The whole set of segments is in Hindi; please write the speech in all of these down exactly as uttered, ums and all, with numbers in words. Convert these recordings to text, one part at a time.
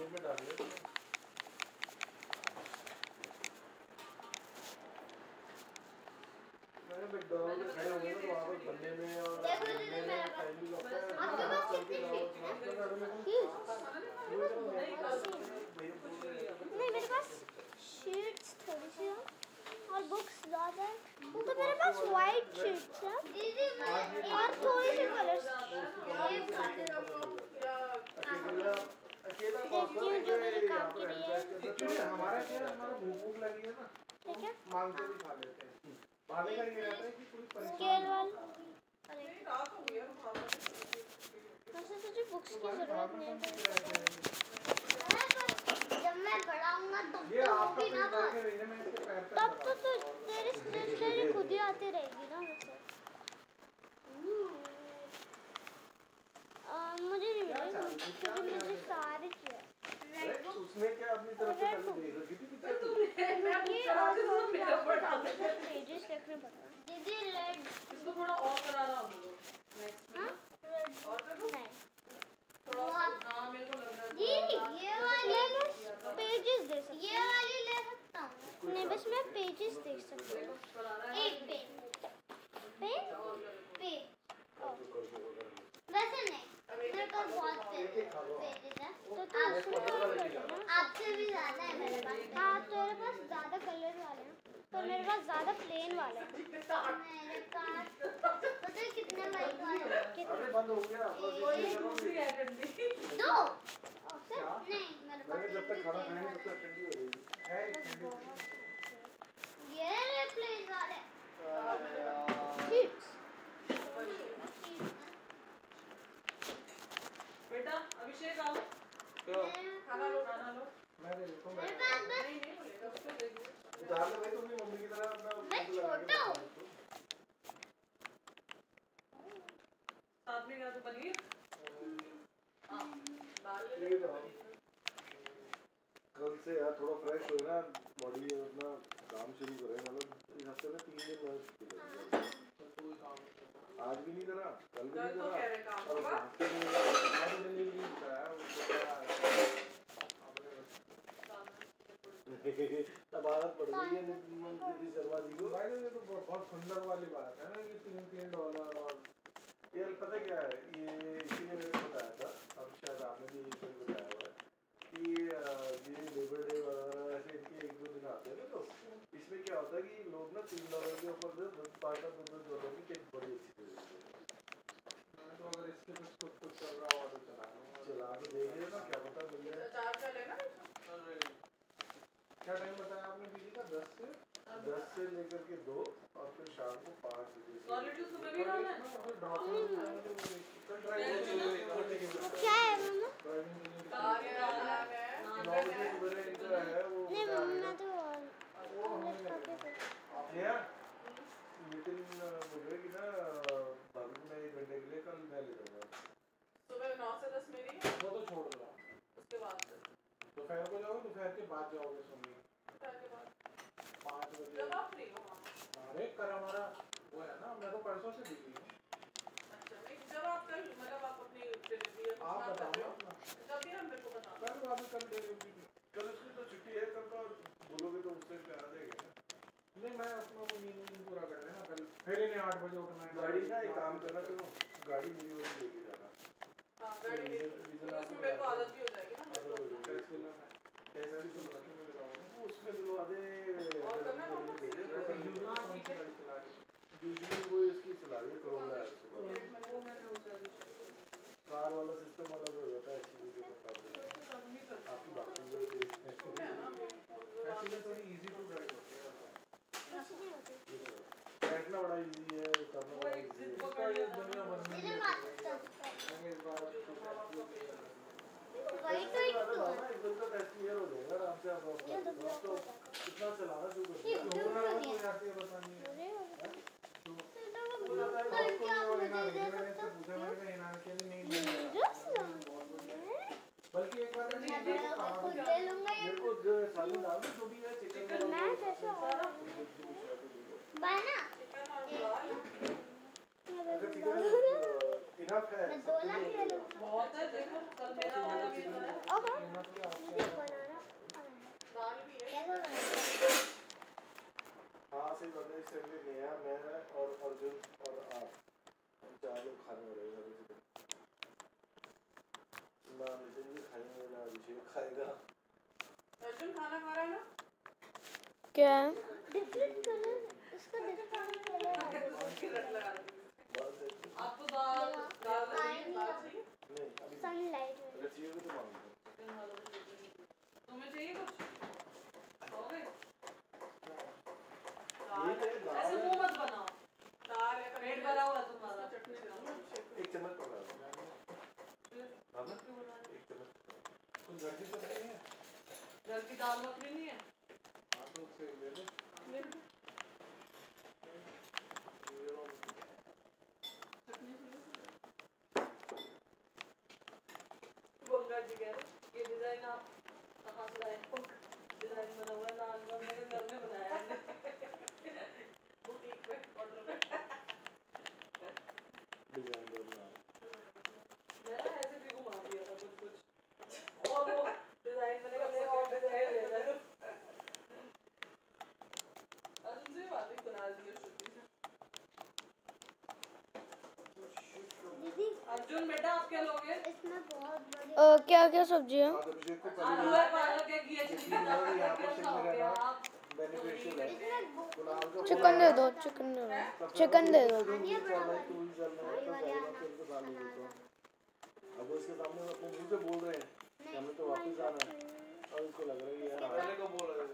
जेब में डालिए। मैंने मैकडॉनल्ड में खाए होंगे ना तो वहाँ पर बनने में और बनने में टाइम भी लगता है। आपके पास कितनी शीट है? नहीं मेरे पास शीट्स थोड़ी सी हैं और बुक्स ज़्यादा है। तो मेरे पास वाइट शीट्स हैं और थोड़ी सी कलर्स। अकेला देखती हूँ जो मेरे काम के लिए है। हमारा क्या हमारा भूख भूख लगी है ना, ठीक है, मांग के भी खा लेते हैं। भाले का ये रहता है कि पूरी स्केल वाल वैसे तुझे बुक्स की जरूरत नहीं है। जब मैं बड़ा होऊंगा तब तो होगी ना बात, तब तो तेरी स्टेशनरी खुद ही आती रहेगी ना। वैसे मुझे नहीं मिलेगी क्योंकि मुझे सारी चाहिए। उसमें क्या अपनी तरफ से कर देगा कितनी कितनी ये और पेजेस लिखने पड़ेगा। दीदी रेड इसको थोड़ा और कराना होगा नेक्स्ट में। और कर दो नहीं थोड़ा हां मेरे को लग रहा है जी ये वाली पेजेस दे सकती ये वाली ले सकता हूं। नहीं बस मैं पेजेस देख सकती हूं। एक पेज पेज पेज वैसे नहीं मेरे पास बहुत पेजेस है तो आपसे भी ज्यादा है मेरे पास। हाँ तेरे पास ज्यादा कलर वाले हैं तो मेरे पास ज्यादा प्लेन वाले हैं। मेरे पास पता है कितने वाइट वाले हैं? अरे बंद हो गया दो नहीं मेरे पास जब तक खाना खाएंगे तब तक ठंडी हो जाएगी। ये प्लेन वाले शीट्स। बेटा अभिषेक आओ खाना लो खाना लो। मैं दे देता हूं। नहीं नहीं बोलेगा उसको दे दो। उधार ले भाई तुम भी मम्मी की तरह अपना मैं छोटा हूं। साथ में क्या तो पनीर हां दाल ले लो। कल से यार थोड़ा फ्रेश हो ना बॉडी अपना काम शुरू करें। मतलब इस हफ्ते में तीन दिन बस आज भी नहीं करा कल भी नहीं करा और हफ्ते में आज दिन नहीं करा तब आदत पड़ गई है दीदी शर्मा जी को। भाई ये तो बहुत सुंदर वाली बात है ना कि तीन तीन डॉलर और ये पता क्या है ये इसी ने मेरे को बताया था। अब शायद आपने भी इसी को बताया हुआ है कि ये लेबर डे वगैरह ऐसे इनके एक दो दिन आते हैं ना तो इसमें क्या होता है कि लोग ना तीन डॉलर के ऊपर दस पाँच दस दस डॉलर की केक बड़ी अच्छी चीज़ है। तो अगर इसके कुछ कुछ कुछ चल रहा हो तो चला चला तो देखिए ना क्या पता मिल जाए। चार का लेना क्या टाइम बताया आपने बीजी का? दस से दस से लेकर के दो और फिर शाम को पाँच बजे से क्वालिटी सुबह भी डालना है। क्या है मम्मा? कार ये डालना है नौ बजे सुबह इनका है वो नहीं मम्मा तो ऑमलेट खाते थे। यार लेकिन मुझे कि ना भाभी को मैं एक घंटे के लिए कल मैं ले जाऊंगा। सुबह नौ से दस मेरी वो तो छोड़ दो उसके बाद से दोपहर को जाओगे दोपहर के बाद जाओगे सोनी दोपहर के बाद पाँच बजे जब आप फ्री हो। अरे कल हमारा वो है ना मैं तो परसों से बिजी हूँ। अच्छा नहीं जब आप कल मतलब आप अपनी डिलीवरी आप बताओ ना जब भी हम मेरे को बताओ कल आप कल डिलीवरी कल उसकी तो छुट्टी है कल तो बोलोगे तो उससे क्या आ जाएगा। नहीं मैं अपना वो नींद नींद पूरा कर लेना कल फिर इन्हें आठ बजे उठना है। गाड़ी का एक काम करना करो गाड़ी मेरी वही लेके जाना। हाँ गाड़ी उसमें मेरे को आदत भी हो जाएगी ना कैसा भी चल रहा है उसमें दिलवा दे और करना है यूजुअली वो इसकी चला रही है करोला कार वाला सिस्टम अलग हो जाता है एक्चुअली के मुकाबले। आपकी बात एक्चुअली थोड़ी इजी टू ड्राइव होती है। बैठना बड़ा इजी है करना बड़ा इजी है। इसका ये दुनिया भर में इस बार वही तो एक तो एक दिन का टेस्ट क्लियर हो जाएगा आराम से। आप तो कितना चलाना शुरू कर दिया हो जाती है बतानी है। बल्कि एक बार मेरे को सालन डाल दो जो भी है चिकन मैं कैसे और बना अगर चिकन इनफ है मैं दो लाख ले लूं। बहुत है देखो कल मेरा वाला भी तो है ओके इनफ क्या मुझे खाएगा। अर्जुन खाना खा रहा है ना? क्या है? डिफरेंट कलर, इसका डिफरेंट कलर आ रहा है। आपको दाल दाल चाहिए? दाल चाहिए? नहीं अभी सनलाइट अगर चाहिए तो मांगो। तुम्हें चाहिए कुछ? खाओगे? ऐसे मुंह मत बनाओ। दाल या पेट भरा हुआ तुम्हारा। एक चम्मच पकड़ा दो। हाँ ना? एक चम्मच। कुछ घर की तो नहीं है? घर की दाल मखनी नहीं है? हाँ तो उससे ले लो। ले लो। बोलकर जी कह रहे ये डिजाइन आप कहाँ से लाए? डिजाइन बना हुआ है लाल रंग मेरे घर में बनाया है बुटीक में ऑर्डर में डिजाइन करना। मैंने ऐसे भी घुमा दिया था कुछ कुछ और वो डिजाइन मैंने कहा और डिजाइन ले लो अर्जुन से बात ही बना दी छुट्टी से। दीदी अर्जुन बेटा आप क्या लोगे? इसमें बहुत बड़ी अ, क्या क्या सब्जी है? आज अभिषेक को आलू पनीर है पालक है घी है चिकन चिकन और यहाँ पर क्या शिमला खाओगे का आप? बेनिफिशियल है। इसमें गुलाब का चिकन दे दो, चिकन दे दो, चिकन दे दो। जो भी चल रहा है तू ही चल रहा है तो जाएगा फिर तो साल हो तो अब उसके सामने वो अपने मुंह से बोल रहे हैं कि हमें तो वापस आना है और उसको लग रहा है यार पहले को बोल रहे थे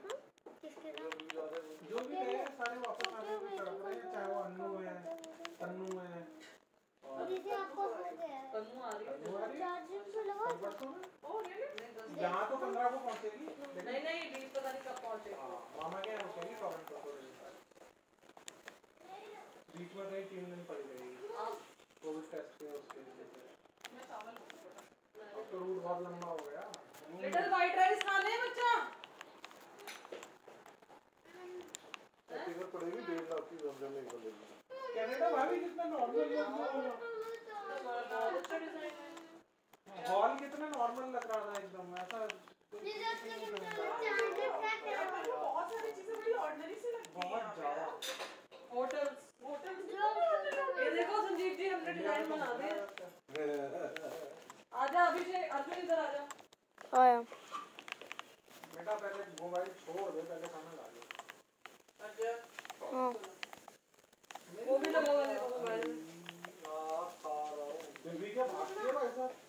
जो भी है सारे वापस आने की तरफ रहे हैं चाहे वो अन्नू है तन्नू है दीदी आपको हो गया है तन्नू आ रही है चार्जिंग पे लगा ओ रियली? यहाँ तो पंद्रह को पहुँचेगी नहीं नहीं बीस पता नहीं कब पहुंचेगी। मामा क्या पहुँचेगी कमेंट कर दो बीच में कहीं तीन दिन पड़ गई कोविड टेस्ट के उसके लिए मैं चावल अब तो रूट बहुत लंबा हो गया लिटिल व्हाइट राइस खाने हैं बच्चा? टिकट पड़ेगी डेढ़ लाख की जमजम में पड़ेगी कनाडा भाभी कितना नॉर्मल है बहुत अच्छा डिजाइन है। हॉल कितना नॉर्मल लग रहा था एकदम ऐसा दीदी आपने चार्जर क्या किया बहुत सारी चीजें बड़ी ऑर्डिनरी सी लगती हैं बहुत ज्यादा होटल्स होटल्स ये देखो संजीव जी हमने डिजाइन बना दिए। आजा अभिषेक अर्जुन इधर आजा। आया। बेटा पहले मोबाइल छोड़ दे पहले खाना खा ले अर्जुन हाँ। वो भी लगा हुआ है मोबाइल। आ खा रहा हूँ दिल्ली के भाग के भाई साहब